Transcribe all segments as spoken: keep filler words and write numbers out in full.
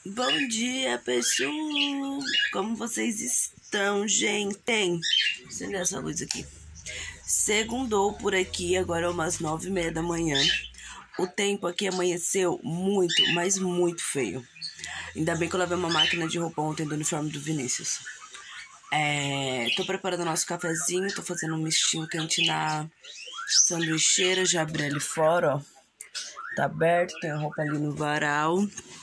Bom dia, pessoal! Como vocês estão, gente? Acender essa luz aqui. Segundou por aqui, agora é umas nove e meia da manhã. O tempo aqui amanheceu muito, mas muito feio. Ainda bem que eu lavei uma máquina de roupa ontem do uniforme do Vinícius. É, tô preparando o nosso cafezinho, tô fazendo um mistinho quente na sanduicheira. Já abri ali fora, ó. Tá aberto, tem a roupa ali no varal.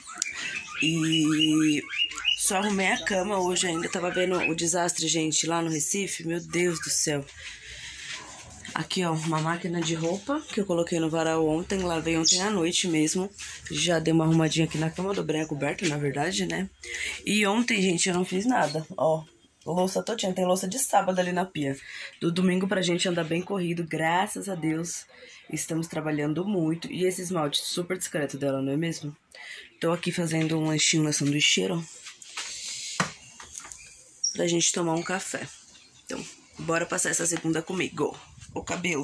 E só arrumei a cama hoje ainda. Tava vendo o desastre, gente, lá no Recife. Meu Deus do céu. Aqui, ó, uma máquina de roupa que eu coloquei no varal ontem. Lavei ontem à noite mesmo. Já dei uma arrumadinha aqui na cama. Dobrei a coberta, na verdade, né? E ontem, gente, eu não fiz nada. Ó, louça todinha. Tem louça de sábado ali na pia. Do domingo pra gente andar bem corrido. Graças a Deus. Estamos trabalhando muito. E esse esmalte super discreto dela, não é mesmo? Tô aqui fazendo um lanchinho na sanduicheira, ó, pra gente tomar um café. Então, bora passar essa segunda comigo. O cabelo.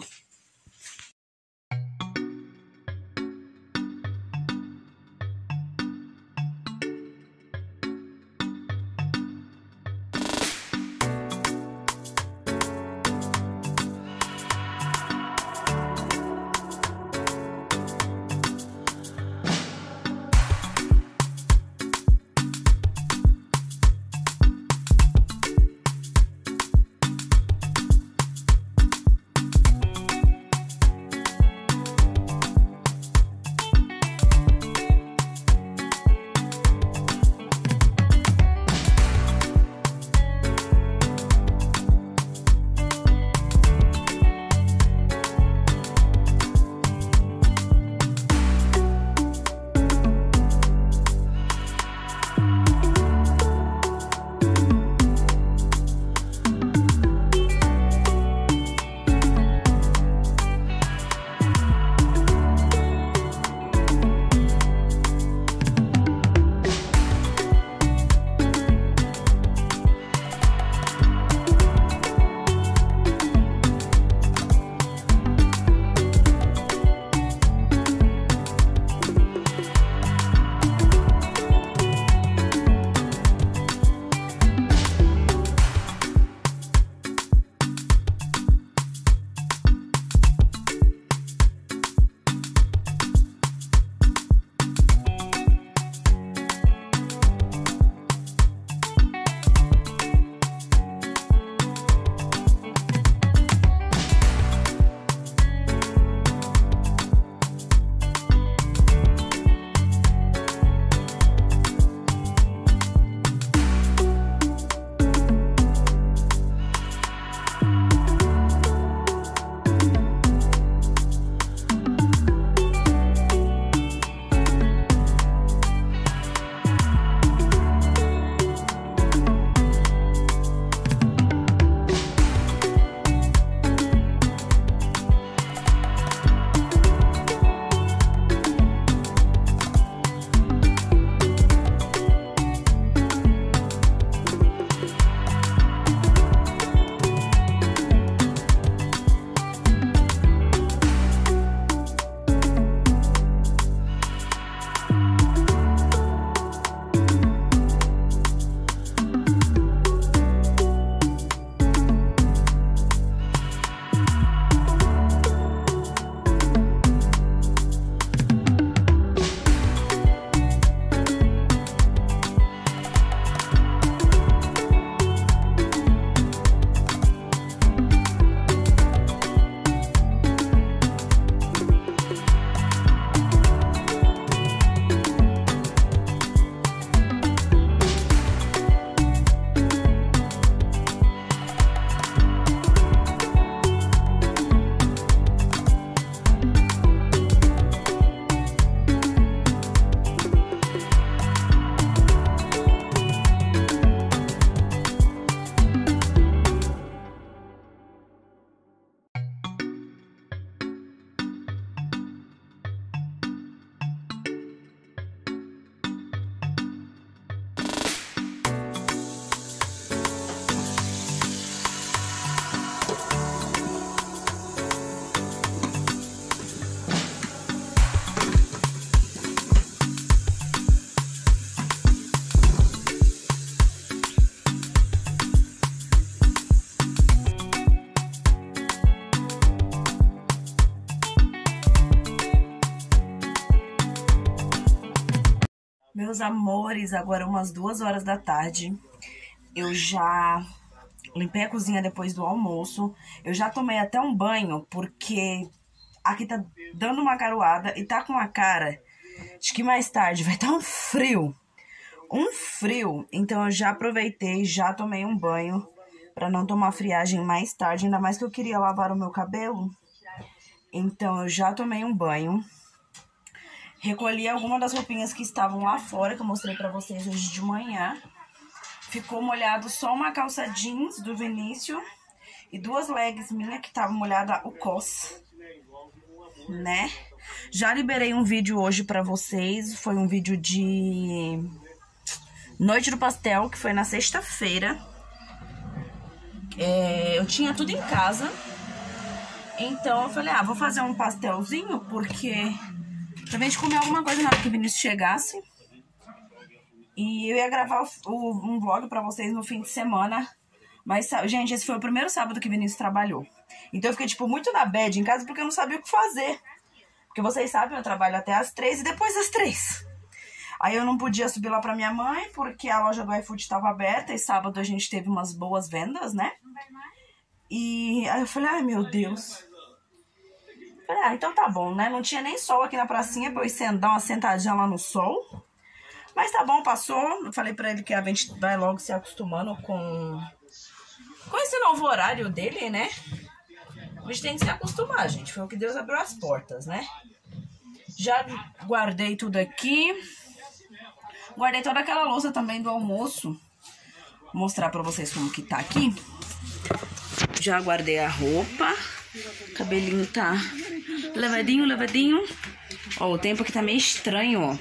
Meus amores, agora umas duas horas da tarde. Eu já limpei a cozinha depois do almoço. Eu já tomei até um banho, porque aqui tá dando uma garoada e tá com a cara de que mais tarde vai estar um frio. Um frio. Então eu já aproveitei, já tomei um banho pra não tomar friagem mais tarde. Ainda mais que eu queria lavar o meu cabelo. Então eu já tomei um banho. Recolhi algumas das roupinhas que estavam lá fora, que eu mostrei pra vocês hoje de manhã. Ficou molhado só uma calça jeans do Vinícius e duas legs minhas que estavam molhadas o cos, né? Já liberei um vídeo hoje pra vocês, foi um vídeo de Noite do Pastel, que foi na sexta-feira. É, eu tinha tudo em casa, então eu falei, ah, vou fazer um pastelzinho, porque pra gente comer alguma coisa na hora que o Vinícius chegasse. E eu ia gravar o, o, um vlog pra vocês no fim de semana. Mas, gente, esse foi o primeiro sábado que o Vinícius trabalhou. Então eu fiquei, tipo, muito na bad em casa porque eu não sabia o que fazer. Porque vocês sabem, eu trabalho até às três e depois das três. Aí eu não podia subir lá pra minha mãe porque a loja do iFood estava aberta. E sábado a gente teve umas boas vendas, né? E aí eu falei, ai meu Deus. Falei, ah, então tá bom, né? Não tinha nem sol aqui na pracinha pra eu ir dar uma sentadinha lá no sol. Mas tá bom, passou. Eu falei pra ele que a gente vai logo se acostumando com, com esse novo horário dele, né? A gente tem que se acostumar, gente. Foi o que Deus abriu as portas, né? Já guardei tudo aqui. Guardei toda aquela louça também do almoço. Vou mostrar pra vocês como que tá aqui. Já guardei a roupa. O cabelinho tá levadinho, levadinho. Ó, o tempo aqui tá meio estranho, ó.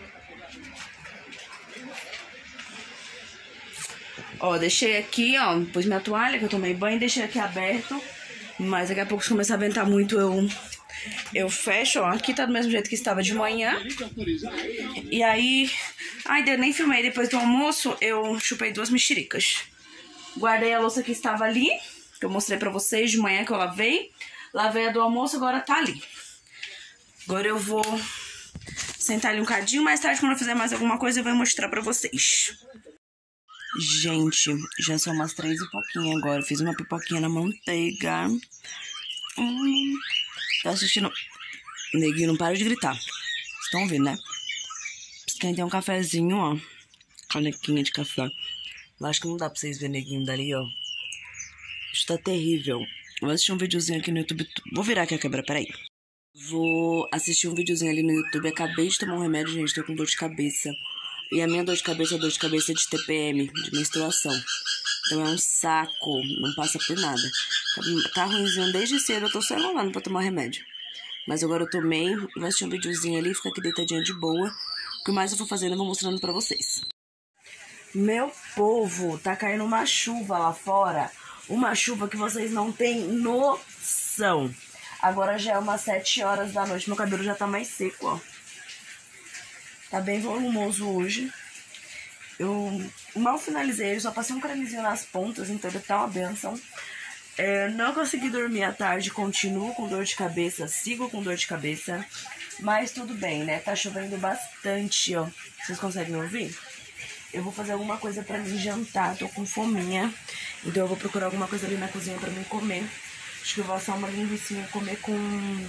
Ó, deixei aqui, ó, pus minha toalha, que eu tomei banho, deixei aqui aberto. Mas daqui a pouco, se começar a ventar muito, eu, eu fecho, ó. Aqui tá do mesmo jeito que estava de manhã. E aí... Ai, eu nem filmei. Depois do almoço, eu chupei duas mexericas. Guardei a louça que estava ali, que eu mostrei pra vocês de manhã, que eu lavei. Lavei a do almoço, agora tá ali. Agora eu vou sentar ali um cadinho. Mais tarde, quando eu fizer mais alguma coisa, eu vou mostrar pra vocês. Gente, já são umas três e pouquinho agora. Fiz uma pipoquinha na manteiga. Hum, tá assistindo? O neguinho não para de gritar. Vocês estão ouvindo, né? Esquentei um cafezinho, ó. Canequinha de café. Eu acho que não dá pra vocês verem o neguinho dali, ó. Isso tá terrível. Vou assistir um videozinho aqui no YouTube. Vou virar aqui a câmera, peraí. Vou assistir um videozinho ali no YouTube. Acabei de tomar um remédio, gente. Tô com dor de cabeça. E a minha dor de cabeça é dor de cabeça de T P M, de menstruação. Então é um saco, não passa por nada. Tá ruimzinho desde cedo, eu tô só enrolando pra tomar remédio. Mas agora eu tomei, vou assistir um videozinho ali, ficar aqui deitadinha de boa. O que mais eu vou fazendo eu vou mostrando pra vocês. Meu povo, tá caindo uma chuva lá fora. Uma chuva que vocês não têm noção. Agora já é umas sete horas da noite, meu cabelo já tá mais seco, ó. Tá bem volumoso hoje. Eu mal finalizei ele, só passei um cremezinho nas pontas, então deve estar uma benção. É, não consegui dormir à tarde, continuo com dor de cabeça, sigo com dor de cabeça. Mas tudo bem, né? Tá chovendo bastante, ó. Vocês conseguem ouvir? Eu vou fazer alguma coisa pra mim jantar, tô com fominha. Então eu vou procurar alguma coisa ali na cozinha pra mim comer. Acho que eu vou assar uma linguiça comer com,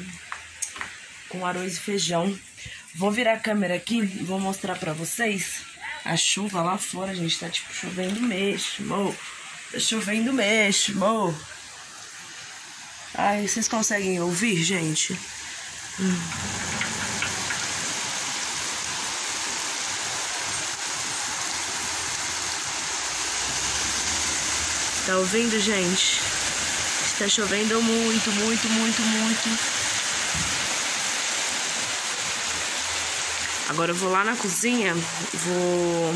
com arroz e feijão. Vou virar a câmera aqui e vou mostrar pra vocês a chuva lá fora, gente. Tá tipo chovendo mesmo. Tá chovendo mesmo. Ai, vocês conseguem ouvir, gente? Hum. Tá ouvindo, gente? Está chovendo muito, muito, muito, muito. Agora eu vou lá na cozinha, vou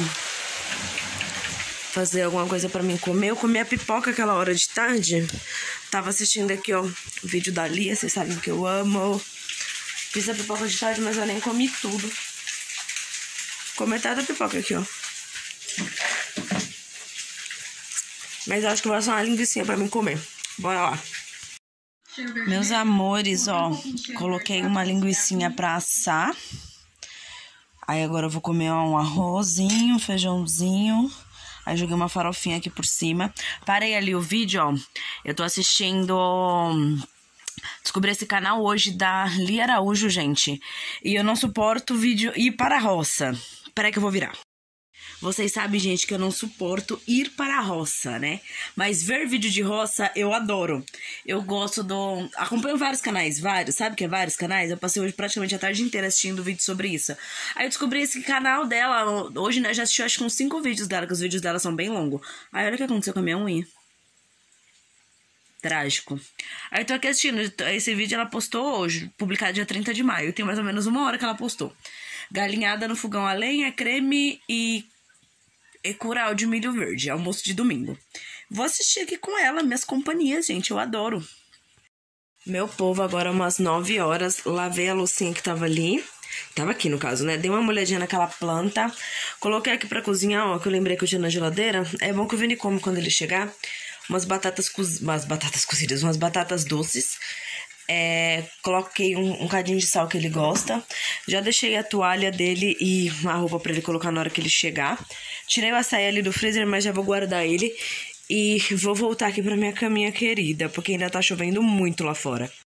fazer alguma coisa pra mim comer. Eu comi a pipoca aquela hora de tarde. Tava assistindo aqui, ó, o vídeo da Lia, vocês sabem que eu amo. Fiz a pipoca de tarde, mas eu nem comi tudo. Comi metade da pipoca aqui, ó. Mas eu acho que vou assar uma linguiça pra mim comer. Bora lá. Meus amores, ó, coloquei uma linguiça pra assar. Aí agora eu vou comer um arrozinho, um feijãozinho. Aí joguei uma farofinha aqui por cima. Parei ali o vídeo, ó. Eu tô assistindo... Descobri esse canal hoje da Lia Araújo, gente. E eu não suporto vídeo ir para a roça. Peraí que eu vou virar. Vocês sabem, gente, que eu não suporto ir para a roça, né? Mas ver vídeo de roça, eu adoro. Eu gosto do... Acompanho vários canais, vários. Sabe que é vários canais? Eu passei hoje praticamente a tarde inteira assistindo vídeo sobre isso. Aí eu descobri esse canal dela. Hoje, né, já assisti acho que uns cinco vídeos dela, que os vídeos dela são bem longos. Aí olha o que aconteceu com a minha unha. Trágico. Aí eu tô aqui assistindo. Esse vídeo ela postou hoje, publicado dia trinta de maio. Tem mais ou menos uma hora que ela postou. Galinhada no fogão a lenha, creme e... e curau de milho verde, almoço de domingo. Vou assistir aqui com ela, minhas companhias, gente, eu adoro. Meu povo, agora umas nove horas, lavei a loucinha que tava ali. Tava aqui, no caso, né? Dei uma molhadinha naquela planta. Coloquei aqui pra cozinhar, ó, que eu lembrei que eu tinha na geladeira. É bom que o Vini come quando ele chegar. Umas batatas, co... umas batatas cozidas, umas batatas doces. É, coloquei um, um cadinho de sal que ele gosta. Já deixei a toalha dele e a roupa pra ele colocar na hora que ele chegar. Tirei o açaí ali do freezer, mas já vou guardar ele. E vou voltar aqui pra minha caminha querida, porque ainda tá chovendo muito lá fora.